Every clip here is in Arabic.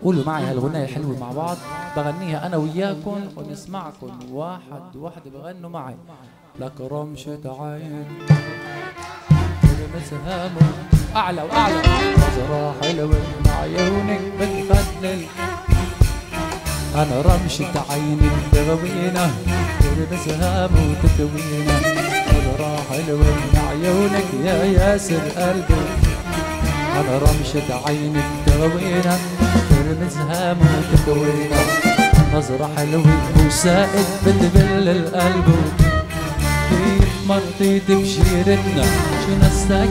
قولوا معي هالغناية الحلوة مع بعض، بغنيها أنا وياكم ونسمعكم واحد وحدة بغنوا معي. لك رمشة عين مسهام أعلى وأعلى، نظرة حلوة من عيونك بتخلل، أنا رمشة عينك تغوينا مسهام وتكوينا، نظرة حلوة من عيونك يا ياسر قلبي، أنا رمشة عينك تغوينا ترمزها وتكوينا، نظرة حلوة وسائد بتبل القلب، كيف مرضيت بشيرتنا شو نساك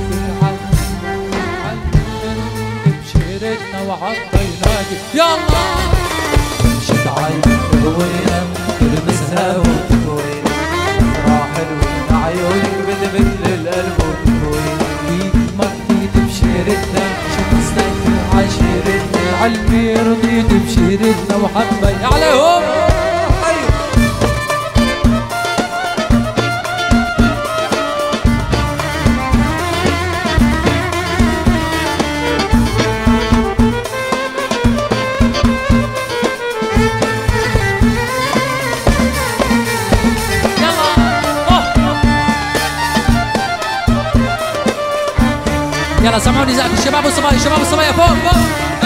بشيرتنا وعطيناك يلا رمشة عينك تغوينا ترمزها وتكوينا، نظرة حلوة من عيونك بتبل القلب وتكوينا، كيف مرضيت بشيرتنا شو نساك عشيرتنا علمي رضيت بشيرتنا وحبي عليهم. يلا سمعوني زقف الشباب والصبايا، الشباب والصبايا فوق فوق.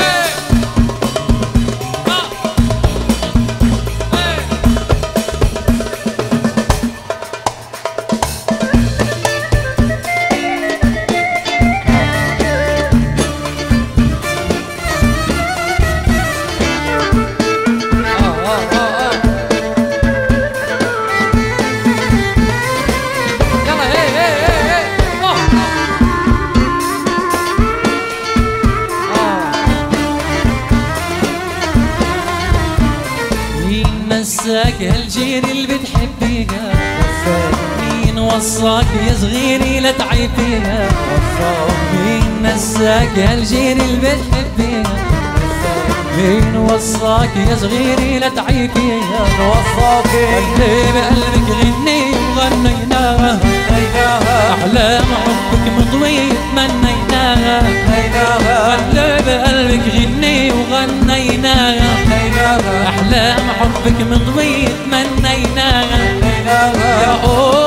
نساك هالجير اللي بتحبيها، مين وصاك يا صغيري لا تعيبيها، مين نساك هالجير اللي بتحبيها، مين وصاك يا صغيري لا تعيبيها، وصاك اللي بقلبك غني وغنيناها، أحلام حبك مضوي تمنيناها، اللي بقلبك غني وغنيناها، أحلام حبك مضوي تمنيناها، يا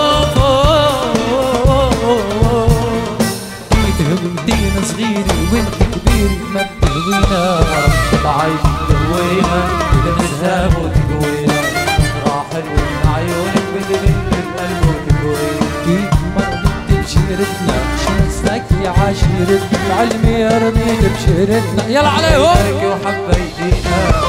تهمتينا صغيري وانت كبيري ما بتهوينا، رمشة عينك تهوينا تلمسها وتكوينا، نظرة حلوة من عيونك بتبل القلب وتكوينا، كيف مرضيت بشيرتنا شو نساك يا عشيرتنا، علمي رضيت بشيرتنا يلا عليهم وحبيتينا.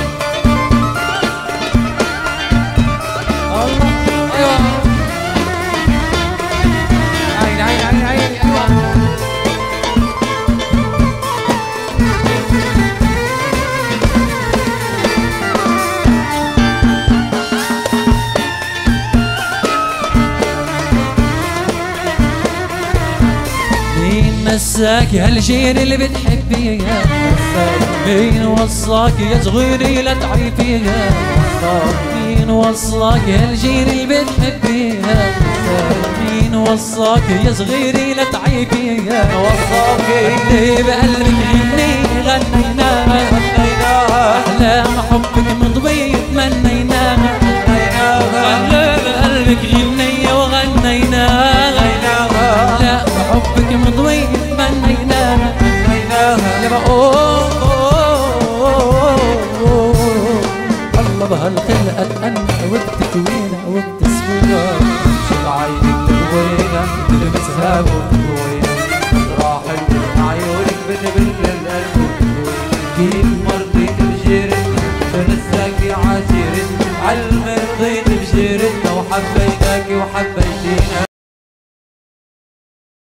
نساك هالجير اللي بتحبيها، مين وصاك يا صغيري لا تعيبيها، مين وصاك هالجير اللي بتحبيها، مين وصاك يا صغيري لا تعيبيها، وصاك اللي بقلبك غني غنيناها، أحلام حبك مضوي تمنيناها، اللي بقلبك غني وغنيناها، أحلام حبك مضوي تمنيناها، يا بقول الله بهالخلقة تأنى وبتكوينا وبتسوينا، رمشة عينك تكوينا تلمسها وتكوينا، نظرة حلوة من عيونك بتبل القلب وتكوينا، كيف مرضيت بجيرتنا تنساك يا عشيرتنا، علمي رضيت بجيرتنا وحبيناك وحبيناك.